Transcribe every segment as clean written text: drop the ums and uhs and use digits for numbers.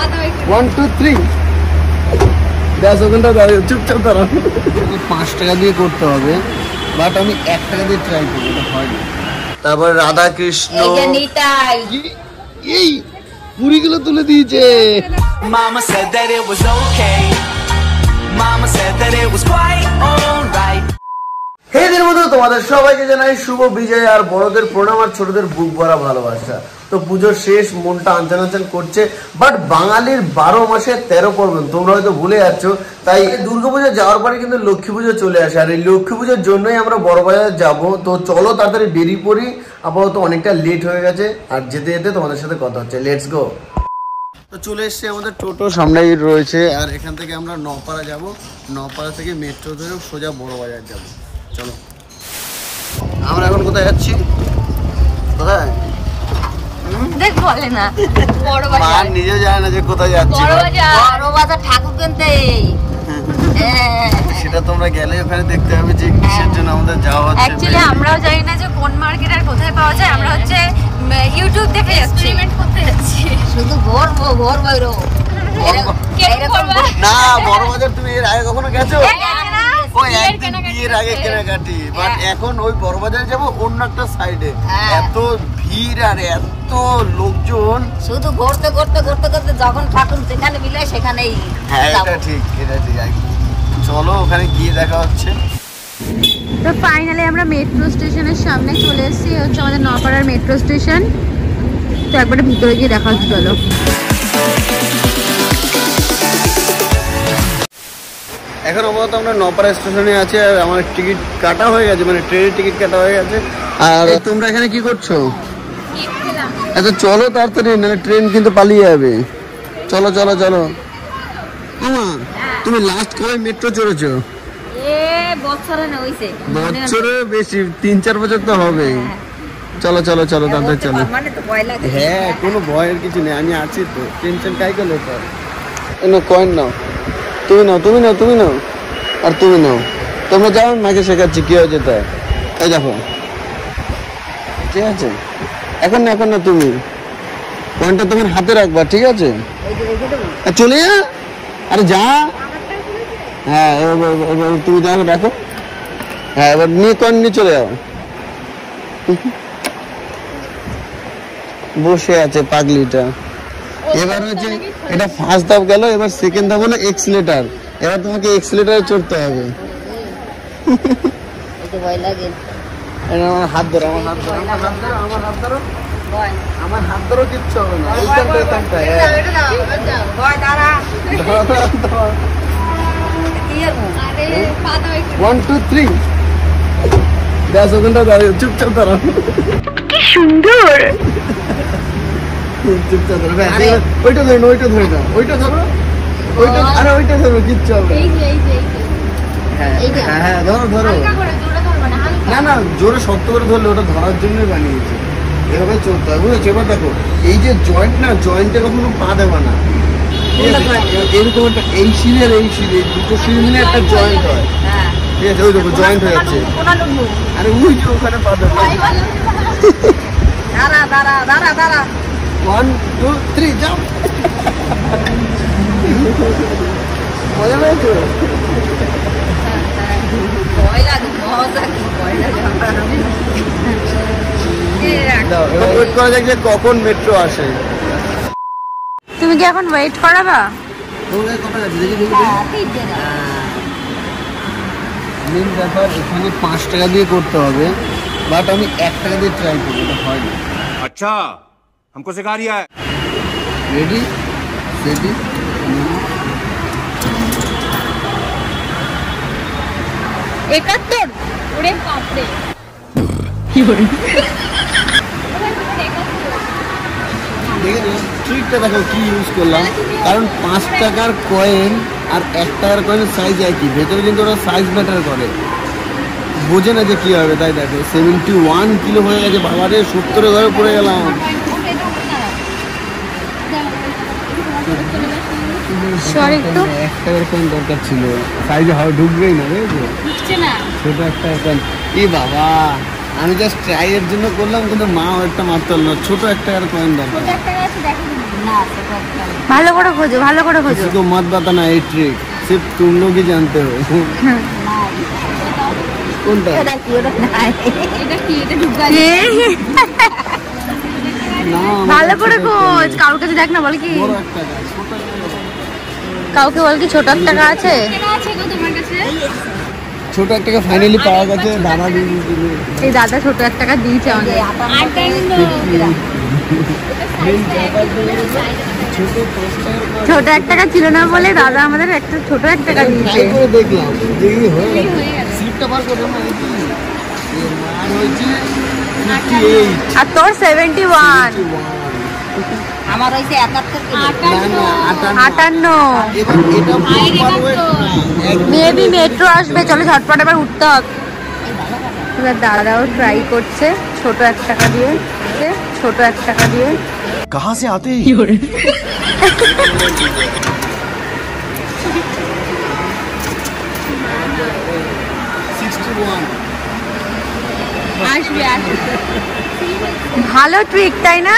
1 2 3 ব্যাস ওখানটা দাঁড়িয়ে চুপচাপ দাঁড়াও। 5 টাকা দিয়ে করতে হবে, বাট আমি 1 টাকা দিয়ে ট্রাই করবো, এটা হয় না। তারপর রাধা কৃষ্ণ এই পুরিগুলো তুলে দিয়েছে। Mama said that it was okay. Mama said that it was quite alright. হে দিনের মতো তোমাদের সবাইকে জানাই শুভ বিজয় আর বড়দের প্রণাম আর ছোটদের বুক ভরা ভালোবাসা। তো পুজোর শেষ, মনটা আনচান করছে, বাট বাঙালির 12 মাসে 13 পার্বণ তোমরা হয়তো ভুলে যাচ্ছ। তাই দুর্গাপুজো যাওয়ার পরে কিন্তু লক্ষ্মী পুজো চলে আসে, আর এই লক্ষ্মী পুজোর জন্যই আমরা বড়বাজার যাব। তো চলো তাড়াতাড়ি বেরিয়ে পড়ি, আপাতত অনেকটা লেট হয়ে গেছে, আর যেতে যেতে তোমাদের সাথে কথা হচ্ছে। Let's go. তো চলে এসছে আমাদের টোটো সামনেই রয়েছে, আর এখান থেকে আমরা নপাড়া যাব, নপাড়া থেকে মেট্রো ধরে সোজা বড়বাজার যাব। চলো, আমরা এখন কোথায় যাচ্ছি? কোথায় দেখ বলে না, বড় মা নিজে জানে না যে কোথায় যাচ্ছি। বড় বাজার ঠাকুর কিনতে। সেটা তোমরা গেলে ওখানে দেখতে হবে যে কিসের জন্য আমাদের যাওয়া হচ্ছে। অ্যাকচুয়ালি আমরাও জানি না যে কোন মার্কেট আর কোথায় পাওয়া যায়। আমরা হচ্ছে ইউটিউব দেখে এক্সপেরিমেন্ট করতে যাচ্ছি। শুধু ঘর বাইরো না, বড় বাজার তুমি এর আগে কখনো গেছো? ওই একদিন বিয়ের আগে কেনাকাটি, বাট এখন ওই বড় বাজারে যাবো অন্য একটা সাইডে। এত ভিড় আর এত লোকজন, শুধু ঘুরতে ঘুরতে ঘুরতে ঘুরতে যখন ঠাকুর যেখানে মিলে সেখানেই। হ্যাঁ এটা ঠিক, এটা ঠিক। চলো ওখানে গিয়ে দেখা হচ্ছে। তো ফাইনালি আমরা মেট্রো স্টেশনের সামনে চলে এসেছি, হচ্ছে আমাদের নপাড়ার মেট্রো স্টেশন। তো একবারে ভিতরে গিয়ে দেখা হচ্ছে। চলো। এখন আপাতত আমরা নপাড়া স্টেশনে আছি, আর আমার টিকিট কাটা হয়ে গেছে, মানে ট্রেনের টিকিট কাটা হয়ে গেছে। আর তোমরা এখানে কি করছো? আচ্ছা চলো তাড়াতাড়ি, নাহলে ট্রেন কিন্তু পালিয়ে যাবে। চলো চলো চলো। মামা তুমি লাস্ট কবে মেট্রো চড়েছো? বছরে বেশি, 3-4 বছর তো হবে। চলো চলো চলো তাড়াতাড়ি চলো। হ্যাঁ কোনো ভয়ের কিছু নেই, আমি আছি তো, টেনশন কাই করলে তো। কয়েন নাও, তুমি নাও তুমি নাও তুমি নাও, আর তুমি নাও। তোমরা যাও, মাকে শেখাচ্ছি কি হয়েছে। তাই এই দেখো, ঠিক আছে? এখন না, এখন না, তুমি কয়েনটা তোমার হাতে রাখবা, ঠিক আছে? চলে যা, আরে যা। হ্যাঁ এবার তুমি যাও, রাখো। হ্যাঁ এবার নিয়ে কয়েন নিয়ে চলে যাও। বসে আছে পাগলিটা। এবার হচ্ছে এটা ফার্স্ট ধাপ গেল, এবার সেকেন্ড ধাপ হলো এক্সিলেটার। এবার তোমাকে এক্সিলেটারে চড়তে হবে। আমার হাত ধরো, আমার হাত ধরো, আমার হাত ধরো, আমার হাত ধরো, আমার হাত ধরো, কিচ্ছু হবে না। 1 2 3 ব্যাস ওখানটা দাঁড়িয়ে চুপচাপ দাঁড়াও। কি সুন্দর। চুপচাপ ধরো, ব্যাস ওইটা ধরো, ওইটা ধরে নাও, ওইটা ধরো, ওইটা, আরে ওইটা ধরো, কিচ্ছু হবে না। হ্যাঁ হ্যাঁ ধরো ধরো। না না, জোরে শক্ত করে ধরলে, ওটা ধরার জন্যই বানিয়েছে। এভাবে চলতে হয়, বুঝেছো? এবার দেখো, এই যে জয়েন্ট না, জয়েন্টে কখনো পা দেবা না। এরকম একটা, এই সিঁড়ি আর এই সিঁড়ি, দুটো সিঁড়ি মিলে একটা জয়েন্ট হয়, ঠিক আছে? ওই দেখো জয়েন্ট হয়ে যাচ্ছে। আরে ওই যে ওখানে পা দেবা। 1 2 3 যাও। মজা পেয়েছো? ওয়েট করা যাক যে কখন মেট্রো আসে। তুমি কি এখন ওয়েট করাবা? মেন ব্যাপার এখানে 5 টাকা দিয়ে করতে হবে, বাট আমি 1 টাকা দিয়ে ট্রাই করবো, এটা হয় না। আচ্ছা हमको सिखा रिया है। Ready ready 71। ওরে বাপরে, ট্রিকটা দেখো কি ইউজ করলাম, কারণ 5 টাকার কয়েন আর 1 টাকার কয়েনের সাইজ একই, ভেতরে কিন্তু ওরা সাইজ ম্যাটার করে, বোঝে না যে কি হবে। তাই দেখো 71 কিলো হয়ে গেছে, বাবারে 70 ঘরে পড়ে গেলাম। সরি একটু 1 টাকার কয়েন দরকার ছিল, সাইজে হাওয়া ঢুকবেই না, বুঝেছো? ছোট একটা কয়েন। ই বাবা আমি জাস্ট ট্রাই এর জন্য করলাম, কিন্তু মা একটা মারতে পারল না। ছোট একটা আর কয়েন দাও। ভালো করে খোঁজো, ভালো করে খোঁজো। तो मत बताना ये ट्रिक सिर्फ तुम लोग ही जानते हो। কোনটা? এটা কি? এটা ঢুকা না ভালো করে খোঁজ। কারোর কাছে দেখ না, বল কি বড় একটা গাছ, ছোট একটা গাছ। কাউকে বল কি ছোট একটা টাকা আছে? আছে গো তোমার কাছে? ছোট একটা টাকা ফাইনালি পাওয়া গেছে। দাদা দিয়ে দিল। এই দাদা ছোট এক টাকা দিয়েছে আমাদের। ছোট এক টাকা ছিল না বলে দাদা আমাদের একটা ছোট এক টাকা দিয়েছে। ট্রাই করে দেখলাম যে কি হয়ে গেছে। স্লিপটা বার করো না। এর মান হচ্ছে 58। আর তোর 71। আমার হইছে 71 না না 58। এবার এটা প্রপার ওয়েট না। মেবি মেট্রো আসবে, চলো ঝটপট এবার উঠতে হবে। এবার দাদাও ট্রাই করছে ছোট এক টাকা দিয়ে, ছোট এক টাকা দিয়ে। कहाँ से आते हैं? 61। আসবে ভালো ট্রিক, তাই না?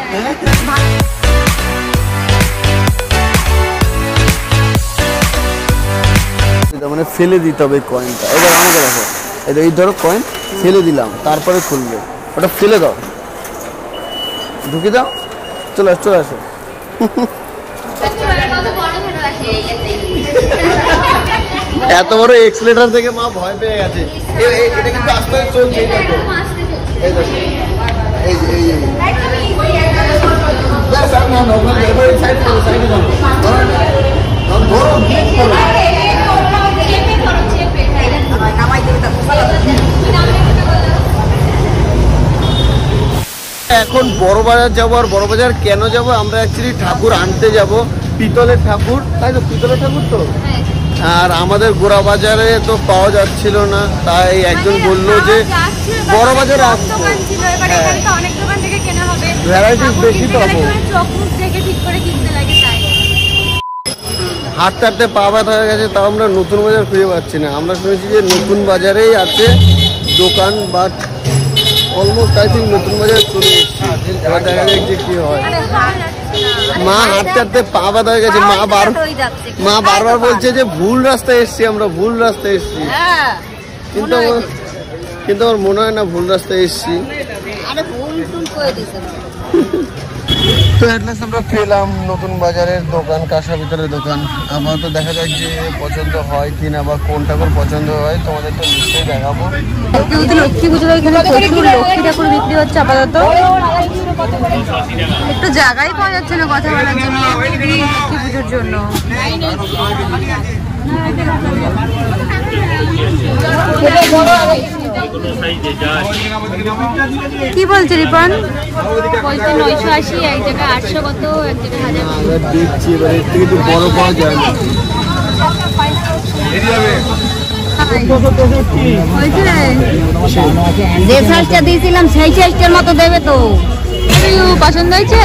মানে ফেলে দিতে হবে কয়েনটা। এবার আমাকে দেখো, এই ধরো কয়েন ফেলে দিলাম, তারপরে খুলবে। ওটা ফেলে দাও, ঢুকে দাও, চলে আসো চলে আসো। এত বড় এক্সেলেটর থেকে মা ভয় পেয়ে গেছে। এটা কিন্তু আস্তে আস্তে চলছে। এই দেখো, এই দেখো, এই যে এই এখন বড় বাজার যাবো। আর বড় বাজার কেন যাব? আমরা অ্যাকচুয়ালি ঠাকুর আনতে যাব, পিতলের ঠাকুর, তাই তো? পিতলের ঠাকুর তো। আর আমাদের গোড়া বাজারে তো পাওয়া যাচ্ছিল না, তাই একজন বললো যে বড় বাজারে আসবো। অনেক দোকান থেকে কেনা হবে, ভ্যারাইটিস বেশি পাবো। চোখ মুখ দেখে ঠিক করে কিনতে লাগে তাই। হাঁটতে হাঁটতে পা ব্যথা হয়ে গেছে, তাও আমরা নতুন বাজার খুঁজে পাচ্ছি না। আমরা শুনেছি যে নতুন বাজারেই আছে দোকান, বাট অলমোস্ট আই থিঙ্ক নতুন বাজার চলে এসেছি। এবার দেখা যাক যে কি হয়। মা হাঁটতে হাঁটতে পা ব্যথা হয়ে গেছে। মা বারবার বলছে যে ভুল রাস্তায় এসছি, আমরা ভুল রাস্তায় এসছি। কিন্তু আমার মনে হয় না ভুল রাস্তায় এসছি। তো অ্যাটলিস্ট আমরা পেলাম নতুন বাজারের দোকান, কাঁসা ভিতরের দোকান। আমার তো দেখা যাক যে পছন্দ হয় কিনা, বা কোন ঠাকুর পছন্দ হয়, তোমাদের তো নিশ্চয়ই দেখাবো। লক্ষ্মী পুজোর এখানে প্রচুর লক্ষ্মী ঠাকুর বিক্রি হচ্ছে আপাতত। একটু জায়গায় পাওয়া যাচ্ছে না কথা বলার জন্য লক্ষ্মী পুজোর জন্য। কি বলছে রিপন? বলতে 980, এক জায়গায় 800 কত, এক জায়গায় 1000। আমরা দেখছি এবার এর থেকে একটু বড় পাওয়া যায় না। যে সাইজটা দিয়েছিলাম সেই সাইজটার মতো দেবে তো। পছন্দ হয়েছে?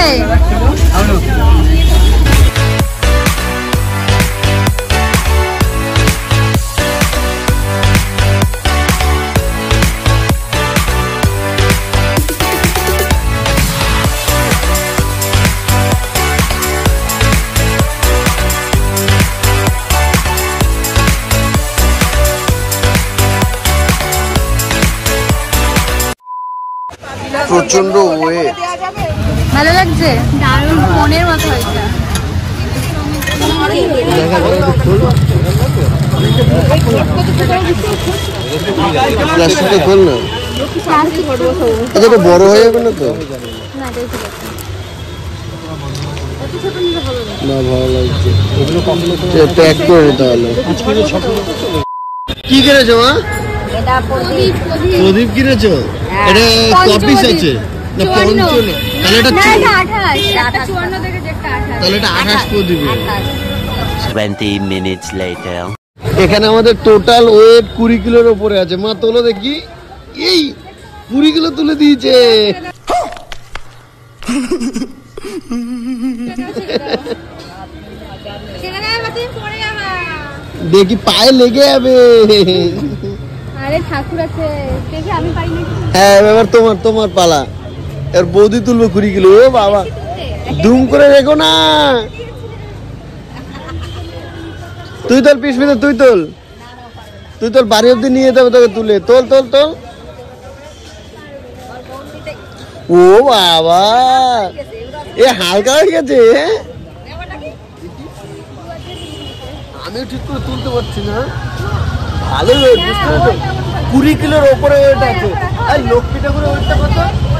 প্রচন্ড ওয়েট। ভালো লাগছে? দারুণ ফোনের মতো হয়েছে। প্লাস্টিকটা খোল না, এটা বড় হয়ে যাবে না তো? না ভালো লাগছে, প্যাক করে তাহলে। কি কিনেছো মা? এটা প্রদীপ। প্রদীপ কিনেছো? এটা কপিস আছে না? পঞ্চল? তাহলে এটা 54 থেকে যেটা 28। তাহলে এটা 28 প্রদীপ। 20 minutes later. এখানে আমাদের টোটাল ওয়েট 20 কিলোর উপরে আছে। মা তোলো দেখি। এই 20 কিলো তুলে দিয়েছে। দেখি পায়ে লেগে যাবে। আরে ঠাকুর আছে দেখি, আমি পারি না। হ্যাঁ এবার তোমার পালা। এর বৌদি তুলবো 20 কিলো। ও বাবা দুম করে রেখো না। তুই তোল পিসমিতে, তুই তোল বাড়ি অব্দি নিয়ে যেতে হবে তোকে তুলে। তোল। ও বাবা এ হালকা হয়ে গেছে। আমি ঠিক করে তুলতে পারছি না। ভালো ওয়েট, 20 কিলোর ওপরে ওয়েট আছে। আর লক্ষ্মীটা করে ওয়েটটা কত?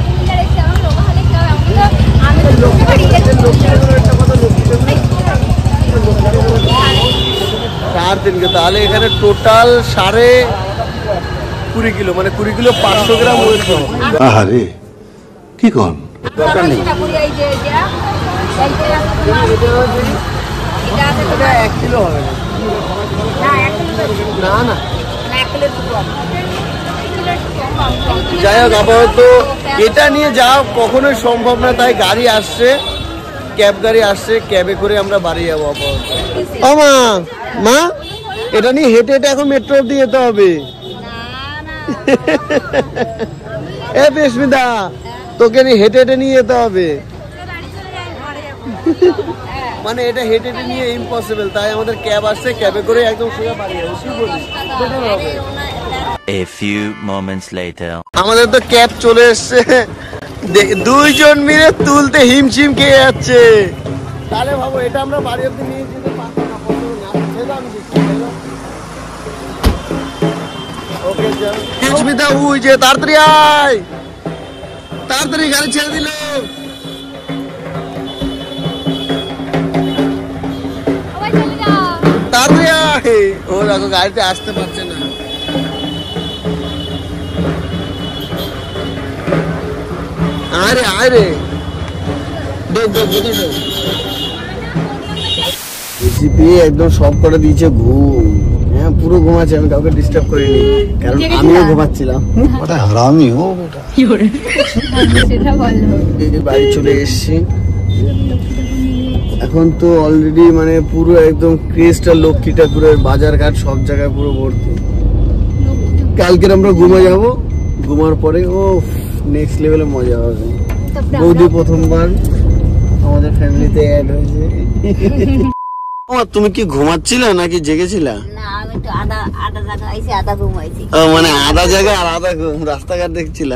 তাহলে এখানে টোটাল 20.5 কিলো, মানে 20 কিলো 500 গ্রাম ওয়েট হবে। আরে কি কোন দরকার নেই। 1 কিলো হবে না। যাই হোক আপাতত এটা নিয়ে যাওয়া কখনোই সম্ভব না, তাই গাড়ি আসছে, ক্যাব গাড়ি আসছে, ক্যাবে করে আমরা বাড়ি যাবো আপাতত। ও মা এটা নিয়ে হেঁটে এখন মেট্রো অব্দি যেতে হবে। এ পেশমিদা তোকে নিয়ে হেঁটে নিয়ে যেতে হবে। মানে এটা হেঁটে নিয়ে ইম্পসিবল, তাই আমাদের ক্যাব আসছে, ক্যাবে করে একদম সোজা বাড়ি যাবো। কি বলিস? A few moments later. আমাদের তো ক্যাব চলে এসছে, দুইজন মিলে তুলতে হিমশিম খেয়ে যাচ্ছে। তাহলে ভাবো এটা আমরা বাড়ি অব্দি নিয়ে যেতে পারবো না। ওকে হিমশিমিতা উই যে তাড়াতাড়ি আয়, তাড়াতাড়ি গাড়ি ছেড়ে দিল। তাড়াতাড়ি আয়। ও দেখো গাড়িতে আসতে পারছে না। আরে একদম সব করে দিয়েছে ঘুম। হ্যাঁ পুরো ঘুমাচ্ছে, আমি কাউকে ডিস্টার্ব করিনি, কারণ আমিও ঘুমাচ্ছিলাম। হারামি হো বেটা। বাড়ি চলে এসছি এখন তো অলরেডি, মানে পুরো একদম ক্রেজটা লক্ষ্মী ঠাকুরের বাজারঘাট সব জায়গায় পুরো ভর্তি। কালকের আমরা ঘুমে যাব, ঘুমার পরে ও নেক্সট লেভেলে মজা হবে। বৌদি প্রথমবার আমাদের ফ্যামিলিতে অ্যাড হয়েছে। তুমি কি ঘুমাচ্ছিলে নাকি জেগেছিলা? মানে আধা জায়গা আর আধা ঘুম, রাস্তাঘাট দেখছিলা?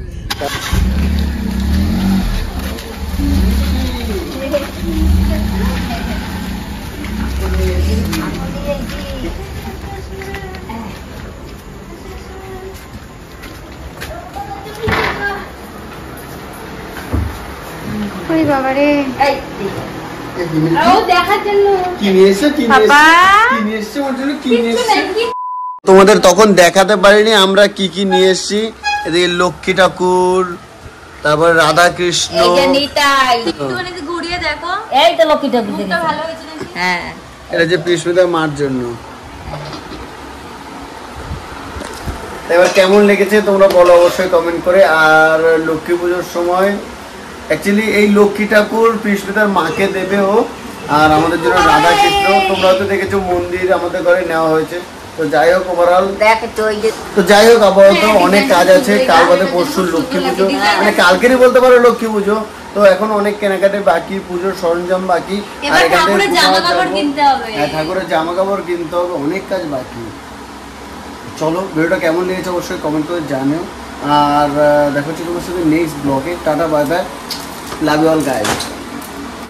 তোমাদের তখন দেখাতে পারিনি আমরা কি কি নিয়ে এসেছি। এদিকে লক্ষ্মী ঠাকুর, তারপর রাধা কৃষ্ণ, এটা যে পিসমিতার মার জন্য। এবার কেমন লেগেছে তোমরা বলো অবশ্যই কমেন্ট করে। আর লক্ষ্মী পুজোর সময় অ্যাকচুয়ালি এই লক্ষ্মী ঠাকুর পিসমিতার মাকে দেবে ও, আর আমাদের জন্য রাধা কৃষ্ণ। তোমরা হয়তো দেখেছো মন্দির আমাদের ঘরে নেওয়া হয়েছে। তো যাই হোক ওভারঅল, তো যাই হোক আপাতত অনেক কাজ আছে। কাল বাদে পরশু লক্ষ্মী পুজো, মানে কালকেরই বলতে পারো লক্ষ্মী পুজো। তো এখন অনেক কেনাকাটি বাকি, পুজোর সরঞ্জাম বাকি, আর ঠাকুরের জামা কাপড় কিনতে হবে, অনেক কাজ বাকি। চলো ভিডিওটা কেমন লেগেছে অবশ্যই কমেন্ট করে জানিও। আর দেখা হচ্ছে তোমার সাথে নেক্সট ব্লগে। Tata bye bye, love you all guys.